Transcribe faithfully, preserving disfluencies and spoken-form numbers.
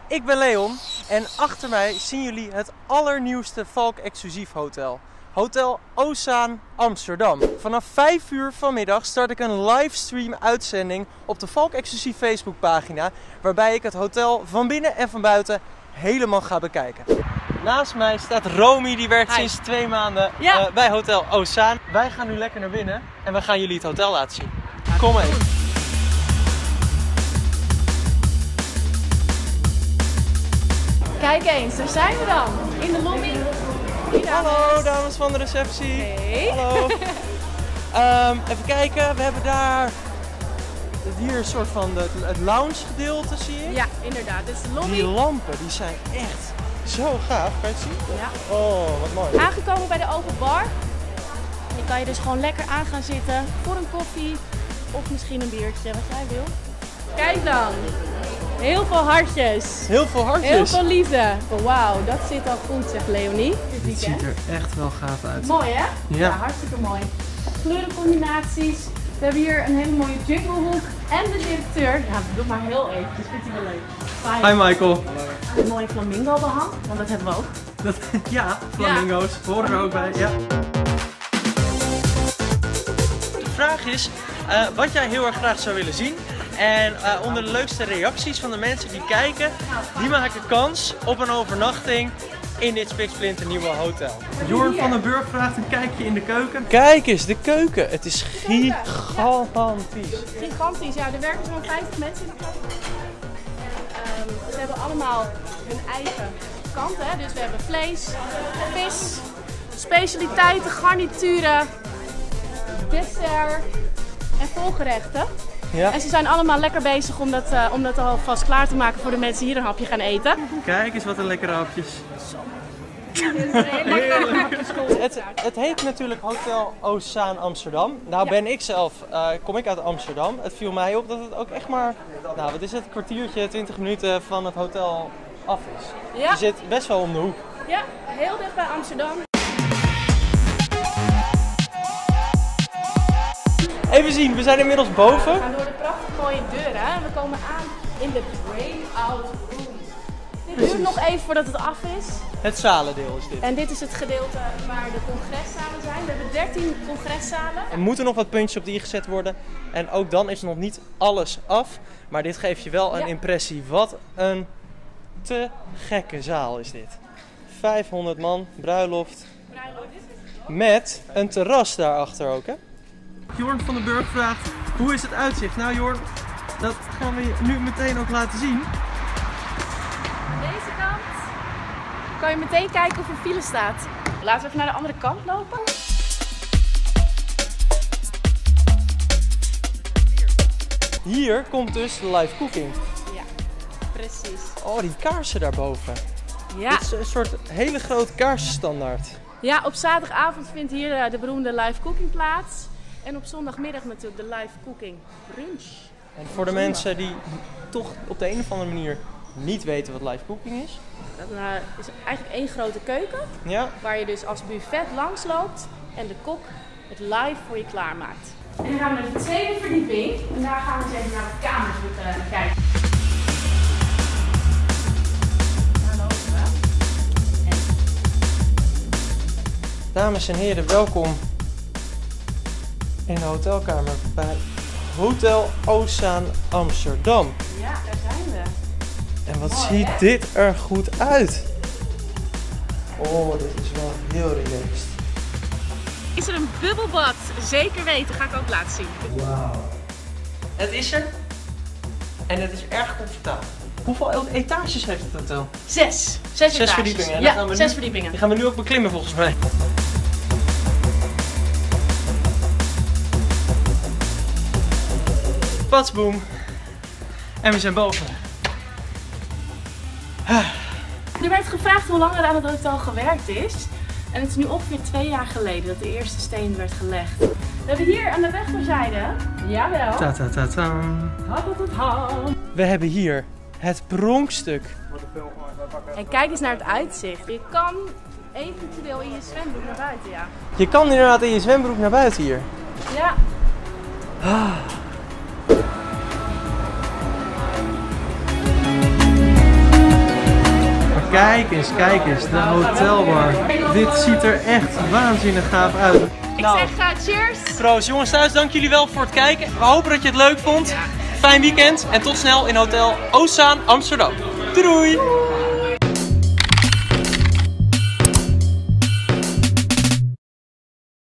ik ben Leon en achter mij zien jullie het allernieuwste Valk exclusief hotel. Hotel Ozaan Amsterdam. Vanaf vijf uur vanmiddag start ik een livestream uitzending op de Valk exclusief Facebookpagina, waarbij ik het hotel van binnen en van buiten helemaal ga bekijken. Naast mij staat Romy, die werkt Hi. sinds twee maanden Ja. uh, bij Hotel Ozaan. Wij gaan nu lekker naar binnen en we gaan jullie het hotel laten zien. Kom mee. Kijk eens, daar zijn we dan. In de lobby. Hey, dames. Hallo dames van de receptie. Hey. Hallo. um, even kijken, we hebben daar hier een soort van de, het lounge gedeelte, zie je? Ja, inderdaad. Dit is de lobby. Die lampen, die zijn echt zo gaaf. Kan je het zien? Ja. Oh, wat mooi. Aangekomen bij de open bar. Je kan je dus gewoon lekker aan gaan zitten voor een koffie of misschien een biertje, wat jij wil. Kijk dan. Heel veel hartjes. Heel veel hartjes. Heel veel liefde. Oh, wauw, dat zit al goed, zegt Leonie. Dit Dit ziet weekend. er echt wel gaaf uit. Mooi hè? Ja. Hartstikke mooi. Kleurencombinaties. We hebben hier een hele mooie junglehoek. En de directeur. Ja, doe maar heel eventjes. Vindt hij wel leuk. Fijn. Hi Michael. Een mooie flamingo behang, want dat hebben we ook. Dat, ja, flamingo's horen er ook bij. Ja. De vraag is uh, wat jij heel erg graag zou willen zien. En uh, onder de leukste reacties van de mensen die kijken, die maken kans op een overnachting in dit spiksplinternieuwe hotel. Jorn van den Burg vraagt een kijkje in de keuken. Kijk eens, de keuken. Het is gigantisch. Gigantisch, ja. Er werken zo'n vijftig mensen in de keuken. En, um, ze hebben allemaal hun eigen kant, hè. Dus we hebben vlees, vis, specialiteiten, garnituren, dessert en volgerechten. Ja. En ze zijn allemaal lekker bezig om dat, uh, om dat alvast klaar te maken voor de mensen die hier een hapje gaan eten. Kijk eens wat een lekkere hapjes. Het, het heet natuurlijk Hotel Ozaan Amsterdam. Nou Ja. ben ik zelf, uh, kom ik uit Amsterdam. Het viel mij op dat het ook echt maar, nou wat is het, een kwartiertje, twintig minuten van het hotel af is. Ja. Je zit best wel om de hoek. Ja, heel dicht bij Amsterdam. Even zien, we zijn inmiddels boven. We gaan door de prachtig mooie deuren en we komen aan in de breakout room. Dit Precies. duurt nog even voordat het af is. Het zalendeel is dit. En dit is het gedeelte waar de congreszalen zijn. We hebben dertien congreszalen. Er moeten nog wat puntjes op de i gezet worden. En ook dan is nog niet alles af. Maar dit geeft je wel een Ja. impressie. Wat een te gekke zaal is dit. vijfhonderd man, bruiloft. Met een terras daarachter ook, hè? Jorn van den Burg vraagt, hoe is het uitzicht? Nou Jorn, dat gaan we je nu meteen ook laten zien. Deze kant kan je meteen kijken of er file staat. Laten we even naar de andere kant lopen. Hier komt dus de live cooking. Ja, precies. Oh, die kaarsen daarboven. Ja. Dit is een soort hele grote kaarsenstandaard. Ja, op zaterdagavond vindt hier uh, de beroemde live cooking plaats. En op zondagmiddag natuurlijk de live cooking brunch. En voor de mensen die toch op de een of andere manier niet weten wat live cooking is. Dat uh, is eigenlijk één grote keuken. Ja. Waar je dus als buffet langs loopt en de kok het live voor je klaarmaakt. En dan gaan we naar de tweede verdieping. En daar gaan we eens even naar de kamers uh, kijken. Daar lopen we. En... Dames en heren, welkom in de hotelkamer bij Hotel Ozaan Amsterdam. Ja, daar zijn we. En wat Mooi, ziet hè? dit er goed uit. Oh, dit is wel heel relaxed. Is er een bubbelbad? Zeker weten, ga ik ook laten zien. Wauw. Het is er. En het is erg comfortabel. Hoeveel etages heeft het hotel? Zes. Zes, Zes etages. verdiepingen. En Ja, dan gaan we zes nu, verdiepingen. Die gaan we nu ook beklimmen volgens mij. Patsboom. En we zijn boven. Er werd gevraagd hoe lang er aan het hotel gewerkt is. En het is nu ongeveer twee jaar geleden dat de eerste steen werd gelegd. We hebben hier aan de rechterzijde, jawel, Ta ta ta ta. We hebben hier het pronkstuk. en kijk eens naar het uitzicht. Je kan eventueel in je zwembroek naar buiten, ja. Je kan inderdaad in je zwembroek naar buiten hier. Ja. Ah. Kijk eens, kijk eens, de hotelbar. Dit ziet er echt waanzinnig gaaf uit. Ik zeg uh, cheers! Proost, jongens thuis, dank jullie wel voor het kijken. We hopen dat je het leuk vond. Fijn weekend en tot snel in Hotel Ozaan Amsterdam. Doei doei!